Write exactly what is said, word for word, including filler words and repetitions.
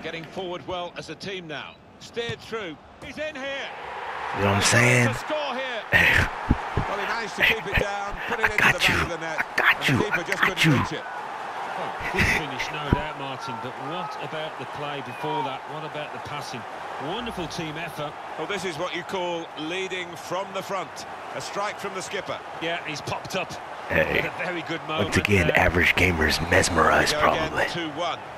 getting forward well as a team now. Steered through. He's in here. You know what I'm saying? Score here. Well, he managed to keep it down, put it I into got the back you. of the net. I got and you. the keeper I just got couldn't you. reach it. Well, good finish, no doubt, Martin, but what about the play before that? What about the passing? Wonderful team effort. Well, this is what you call leading from the front. A strike from the skipper. Yeah, he's popped up Hey, at a very good moment. once again, there. average gamers mesmerized, Go probably. again, two one.